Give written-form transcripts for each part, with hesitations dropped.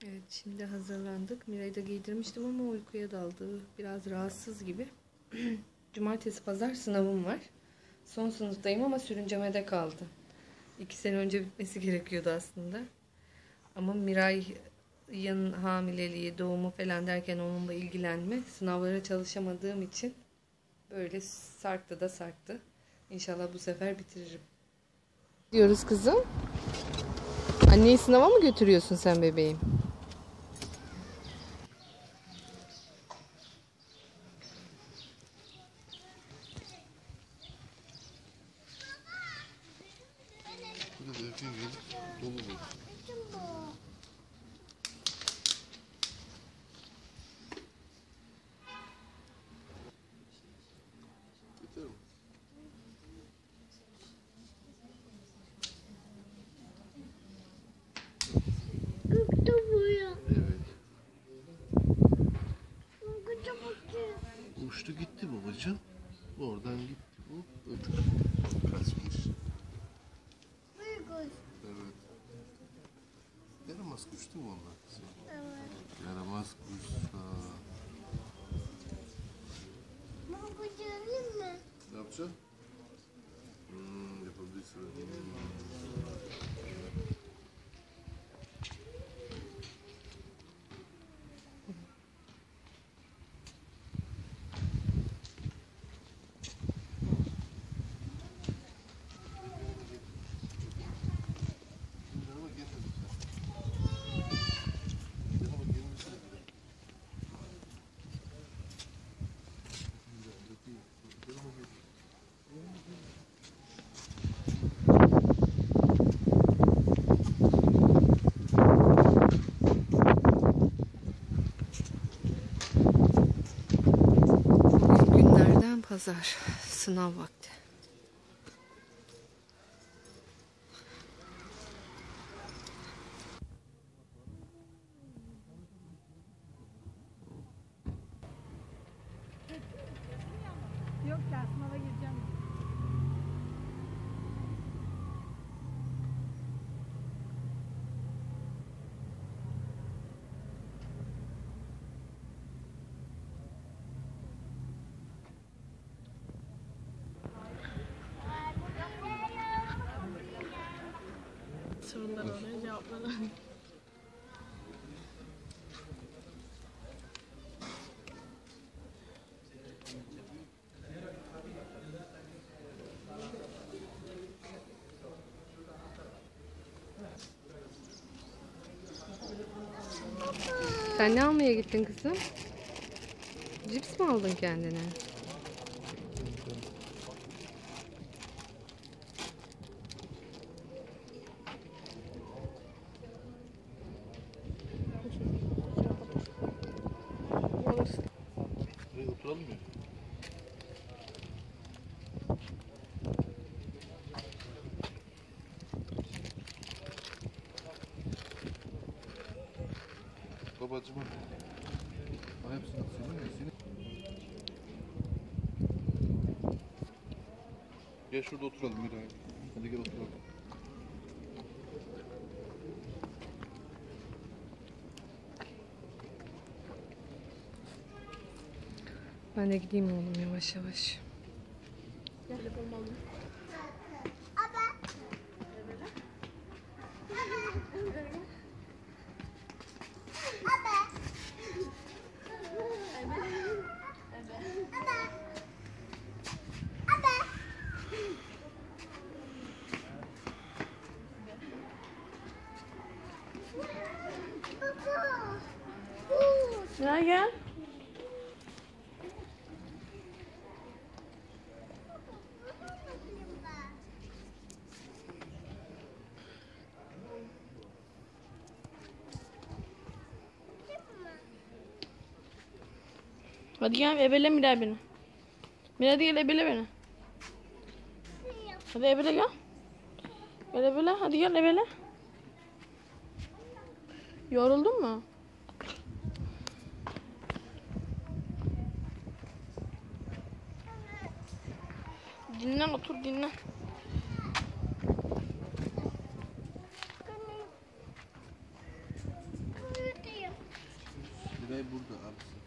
Evet, şimdi hazırlandık. Mira'yı da giydirmiştim ama uykuya daldı. Biraz rahatsız gibi. Cumartesi pazar sınavım var. Son sınıftayım ama sürüncemede kaldı. 2 sene önce bitmesi gerekiyordu aslında. Ama Miray'ın hamileliği, doğumu falan derken onunla ilgilenme, sınavlara çalışamadığım için böyle sarktı da sarktı. İnşallah bu sefer bitiririm. Diyoruz kızım. Anneyi sınava mı götürüyorsun sen bebeğim? Uçtu gitti babacığım. Oradan gitti bu. Öbür kaçmış. Evet. Yaramaz kuş değil mi onlar? Evet. Yaramaz kuşlar. Baba kucağılayım mı? Ne yapacaksın? Yapabilirsin. Günlerden pazar, sınav vakti. Yok ya, sınava gireceğim. Sorular oluyor, cevaplar oluyor. Sen ne almaya gittin kızım? Cips mi aldın kendine? Buraya oturalım mı? Babacığım hadi. Hepsini senin. Gel şurada oturalım Miray. Hadi gel oturalım. Ben de gideyim oğlum yavaş yavaş. Gel yapalım oğlum. Gel gel. Hadi gel ebele Miray beni. Miray hadi gel ebele beni. Hadi ebele gel. Gel ebele hadi gel ebele. Yoruldun mu? Dinlen otur dinlen. Miray burada abisi.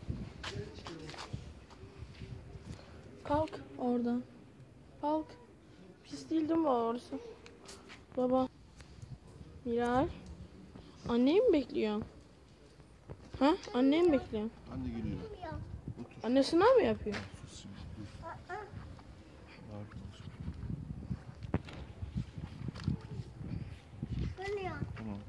Kalk oradan. Kalk. Pis değil değil mi orası? Baba. Miray. Anneyi mi bekliyorsun? Ha? Anneyi mi bekliyorsun? Anne geliyor. Otur. Anne sınav mı yapıyor? Sus şimdi. Dur. Bağırma. Geliyor. Tamam.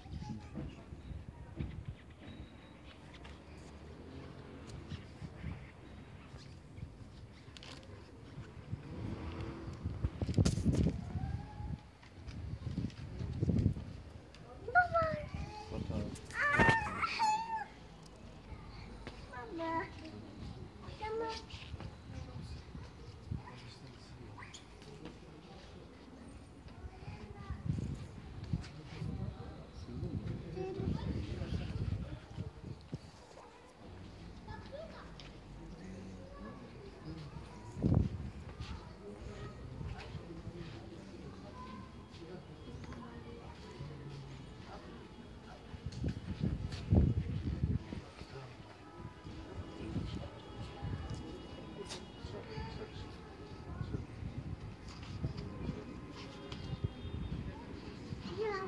Baba. Baba. Tamam. Ya.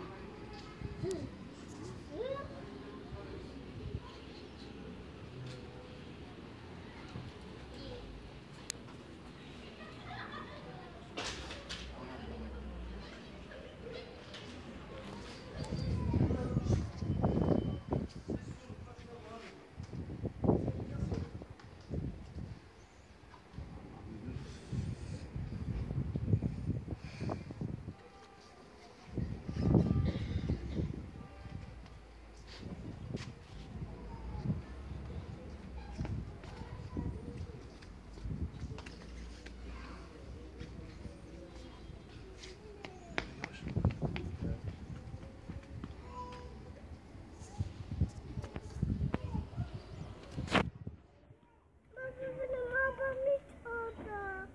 Baba benim babam hiç orada.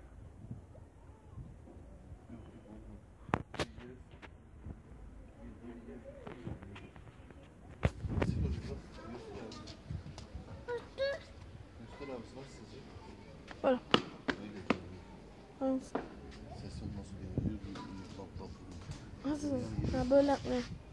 Otur. Göster abisi nasıl sizce? Böyle. Öyle. Hangisi? Sesin nasıl geliyor? Bak bak. Nasıl? Ha böyle yapmıyor.